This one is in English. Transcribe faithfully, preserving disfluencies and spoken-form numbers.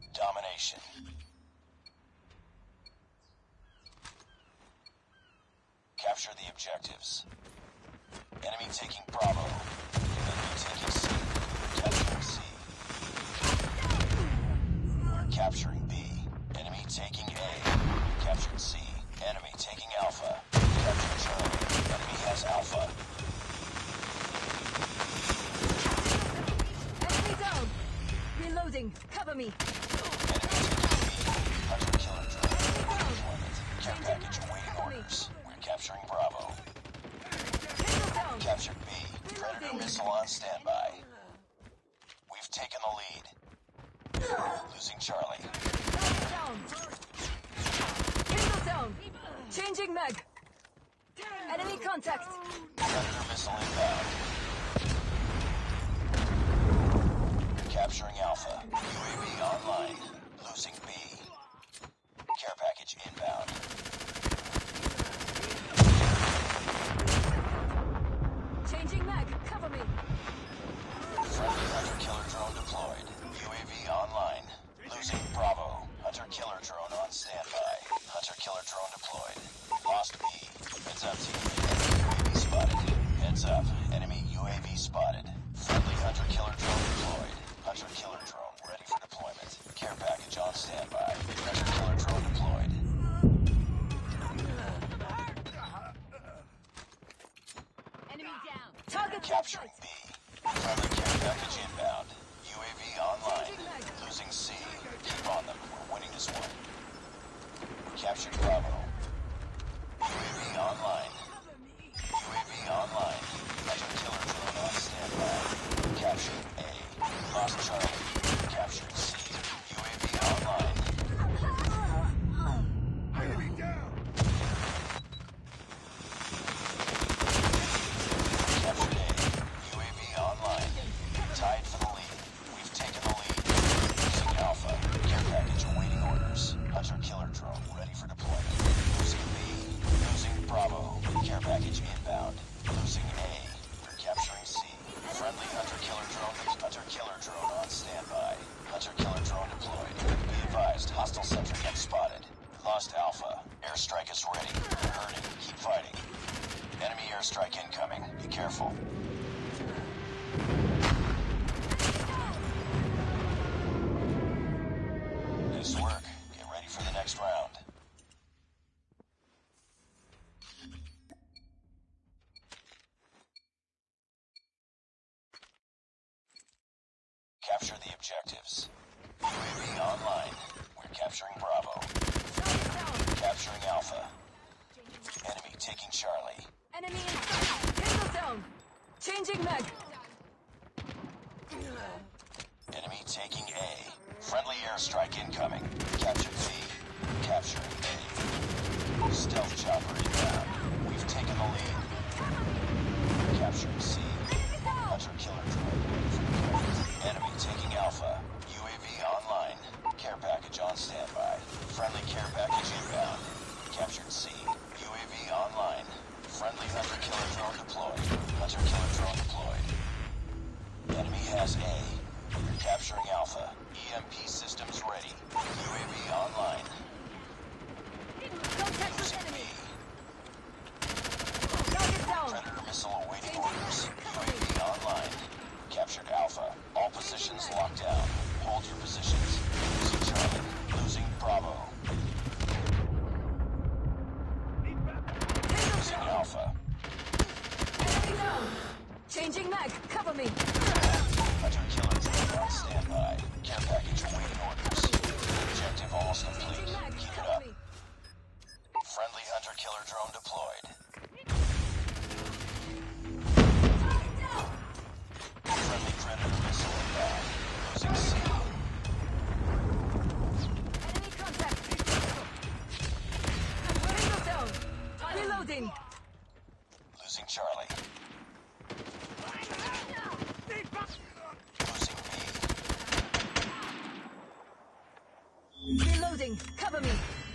Domination. Capture the objectives. Enemy taking Bravo. Enemy taking C. Capturing C. We're capturing B. Enemy taking A. Captured C. Enemy taking Alpha. Captured Charlie. Enemy has Alpha. Enemy down! Reloading! Cover me! Enemy taking B. Hunter killer drone. Deployment. Care package awaiting orders. We're capturing Bravo. Down! Captured B. Predator missile on standby. We've taken the lead. Losing Charlie. Down! Tango down! Changing mag! Enemy contact! Predator missile inbound. Capturing Alpha. U A V online. Losing B. Care package inbound. Changing mag! Cover me! Friendly hunter killer drone deployed. U A V online. Losing Bravo. Hunter killer drone on standby. Hunter killer drone deployed. Lost B. Heads up team. Enemy U A V spotted. Heads up. Enemy U A V spotted. Friendly hunter killer drone deployed. Hunter killer drone ready for deployment. Care package on standby. Hunter killer drone deployed. Enemy down! Target Capturing B. Friendly care package inbound. U A V online. Losing C. Keep on them. We're winning this one. We captured Bravo. U A V online. U A V online. Hunter killer drone on standby. Capturing A. Lost Charlie. Capturing C. U A V online. Enemy down! Captured A. U A V online. Tied for the lead. We've taken the lead. Losing Alpha. Care package awaiting orders. Hunter killer drone ready for deployment. Losing B. Losing Bravo. Care package inbound. Losing A. We're capturing C. Friendly hunter killer drone. Hunter killer drone on standby. Hunter killer drone deployed. Be advised, hostile sentry gun spotted. Lost Alpha. Airstrike is ready. We're hurting. Keep fighting. Enemy airstrike incoming. Be careful. Nice work. Get ready for the next round. Capture the objectives. U A V online. We're capturing Bravo. Capturing Alpha. Enemy taking Charlie. Enemy inside! Tango down! Changing mag! Enemy taking A. Friendly airstrike incoming. Captured B. Capturing A. Stealth chopper inbound. We've taken the lead. Capturing C. Hunter killer drone. Enemy taking Alpha. U A V online. Care package on standby. Friendly care package inbound. Captured C. U A V online. Friendly hunter killer drone deployed. Hunter killer drone deployed. Enemy has A. We're capturing Alpha. E M P systems ready. U A V online. Contact with Losing B. enemy! Target down! Predator missile awaiting orders. U A V online. Captured Alpha. All positions locked down. Hold your positions. Losing Charlie. Losing Bravo. Losing Alpha. Enemy down! Changing mag! Cover me! Hunter killer drone on standby. Care package awaiting orders. Objective almost complete. Changing mag! Keep it Cover up. me! Friendly hunter killer drone deployed. Friendly predator missile inbound. Losing C. Enemy contact! Tango down! Reloading! Losing Charlie. Losing B. Reloading! Cover me!